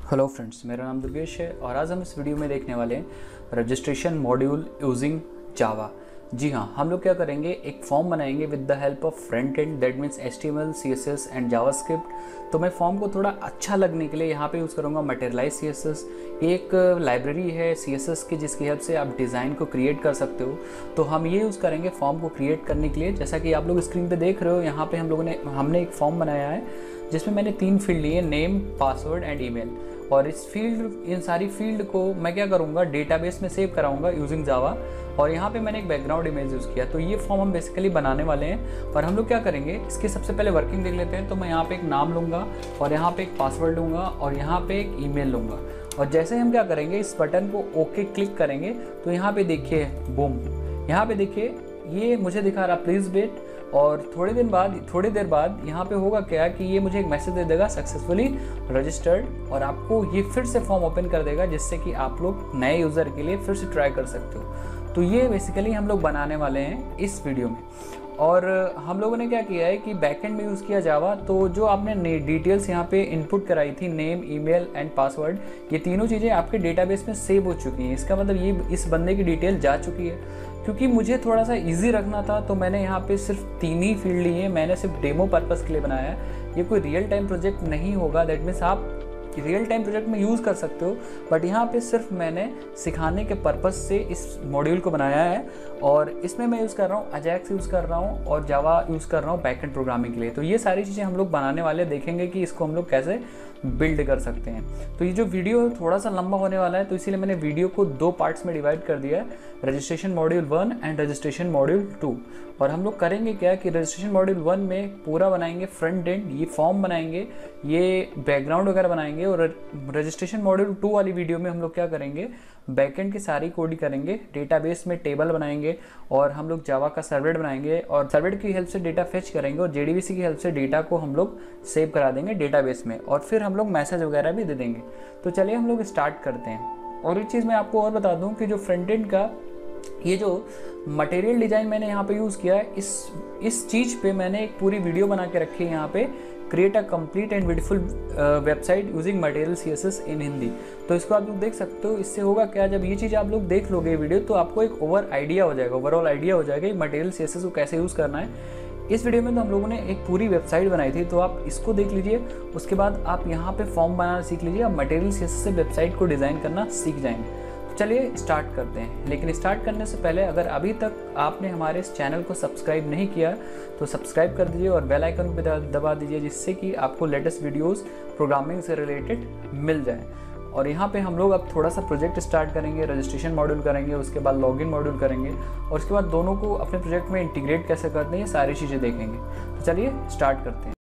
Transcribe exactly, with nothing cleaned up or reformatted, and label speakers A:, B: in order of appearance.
A: Hello friends, मेरा नाम दुर्गेश है और आज हम इस वीडियो में देखने वाले हैं रजिस्ट्रेशन मॉड्यूल यूजिंग जावा। जी हाँ, हम लोग क्या करेंगे, एक फॉर्म बनाएंगे with the help of front end, that means H T M L, C S S and JavaScript. तो मैं फॉर्म को थोड़ा अच्छा लगने के लिए यहाँ पे यूज़ करूँगा मटेरियलाइज सी एस एस। एक लाइब्रेरी है सी एस एस की जिसकी हेल्प से आप डिज़ाइन को क्रिएट कर सकते हो। तो हम ये यूज़ करेंगे फॉर्म को क्रिएट करने के लिए। जैसा कि आप लोग स्क्रीन पर देख रहे हो, यहाँ पर हम लोगों ने हमने एक फॉर्म बनाया है जिसमें मैंने तीन फील्ड लिए, नेम, पासवर्ड एंड ईमेल। और इस फील्ड इन सारी फील्ड को मैं क्या करूँगा, डेटाबेस में सेव कराऊंगा यूजिंग जावा। और यहाँ पे मैंने एक बैकग्राउंड इमेज यूज़ किया। तो ये फॉर्म हम बेसिकली बनाने वाले हैं और हम लोग क्या करेंगे, इसकी सबसे पहले वर्किंग देख लेते हैं। तो मैं यहाँ पे एक नाम लूँगा और यहाँ पे एक पासवर्ड लूँगा और यहाँ पे एक ईमेल लूँगा। और जैसे हम क्या करेंगे, इस बटन को ओके क्लिक करेंगे तो यहाँ पे देखिए बूम, यहाँ पे देखिए ये मुझे दिखा रहा प्लीज़ वेट। और थोड़े दिन बाद थोड़ी देर बाद यहाँ पे होगा क्या कि ये मुझे एक मैसेज दे देगा सक्सेसफुली रजिस्टर्ड, और आपको ये फिर से फॉर्म ओपन कर देगा जिससे कि आप लोग नए यूज़र के लिए फिर से ट्राई कर सकते हो। तो ये बेसिकली हम लोग बनाने वाले हैं इस वीडियो में। और हम लोगों ने क्या किया है कि बैकएंड में यूज़ किया जावा। तो जो आपने डिटेल्स यहाँ पे इनपुट कराई थी, नेम, ईमेल एंड पासवर्ड, ये तीनों चीज़ें आपके डेटाबेस में सेव हो चुकी हैं। इसका मतलब ये इस बंदे की डिटेल जा चुकी है। क्योंकि मुझे थोड़ा सा इजी रखना था तो मैंने यहाँ पे सिर्फ तीन ही फील्ड ली है। मैंने सिर्फ डेमो पर्पस के लिए बनाया है। ये कोई रियल टाइम प्रोजेक्ट नहीं होगा, दैट मीन्स आप रियल टाइम प्रोजेक्ट में यूज़ कर सकते हो, बट यहाँ पे सिर्फ मैंने सिखाने के पर्पस से इस मॉड्यूल को बनाया है। और इसमें मैं यूज़ कर रहा हूँ अजैक्स यूज़ कर रहा हूँ और जावा यूज़ कर रहा हूँ बैकएंड प्रोग्रामिंग के लिए। तो ये सारी चीज़ें हम लोग बनाने वाले, देखेंगे कि इसको हम लोग कैसे बिल्ड कर सकते हैं। तो ये जो वीडियो है थोड़ा सा लंबा होने वाला है, तो इसीलिए मैंने वीडियो को दो पार्ट्स में डिवाइड कर दिया है, registration module one and registration module two. और हम लोग करेंगे क्या कि रजिस्ट्रेशन मॉड्यूल वन में पूरा बनाएंगे फ्रंट एंड, ये फॉर्म बनाएंगे, ये बैकग्राउंड वगैरह बनाएंगे। और रजिस्ट्रेशन मॉड्यूल टू वाली वीडियो में हम लोग क्या करेंगे, बैकएंड की सारी कोडिंग करेंगे, डेटाबेस में टेबल बनाएंगे और हम लोग जावा का सर्वलेट बनाएंगे और सर्वलेट की हेल्प से डेटा फेच करेंगे और जेडीबीसी की हेल्प से डेटा को हम लोग सेव करा देंगे डेटाबेस में, और फिर हम लोग मैसेज वगैरह भी दे देंगे। तो चलिए हम लोग स्टार्ट करते हैं। और एक चीज़ मैं आपको और बता दूं कि जो फ्रंट एंड का ये जो मटेरियल डिज़ाइन मैंने यहाँ पे यूज़ किया है, इस इस चीज़ पे मैंने एक पूरी वीडियो बना के रखी है यहाँ पे, create a complete and beautiful website using material CSS in Hindi. तो इसको आप लोग देख सकते हो। इससे होगा क्या, जब ये चीज़ आप लोग देख लोगे वीडियो तो आपको एक ओवर आइडिया हो जाएगा, ओवरऑल आइडिया हो जाएगा मटेरियल सीएसएस को कैसे यूज़ करना है। इस वीडियो में तो हम लोगों ने एक पूरी वेबसाइट बनाई थी, तो आप इसको देख लीजिए। उसके बाद आप यहाँ पे फॉर्म बनाना सीख लीजिए, आप मटेरियल सीएसएस से वेबसाइट को डिज़ाइन करना सीख जाएंगे। चलिए स्टार्ट करते हैं। लेकिन स्टार्ट करने से पहले अगर अभी तक आपने हमारे इस चैनल को सब्सक्राइब नहीं किया तो सब्सक्राइब कर दीजिए और बेल आइकन को दबा दीजिए, जिससे कि आपको लेटेस्ट वीडियोस प्रोग्रामिंग से रिलेटेड मिल जाए। और यहाँ पे हम लोग अब थोड़ा सा प्रोजेक्ट स्टार्ट करेंगे, रजिस्ट्रेशन मॉड्यूल करेंगे, उसके बाद लॉगिन मॉड्यूल करेंगे और उसके बाद दोनों को अपने प्रोजेक्ट में इंटीग्रेट कैसे करते हैं, ये सारी चीज़ें देखेंगे। तो चलिए स्टार्ट करते हैं।